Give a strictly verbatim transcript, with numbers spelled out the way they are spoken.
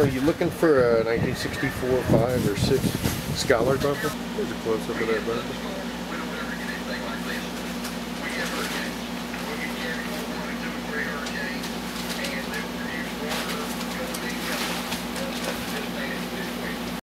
Are you looking for a nineteen sixty-four, five, or six Scholar bumper? There's a close-up of that bumper.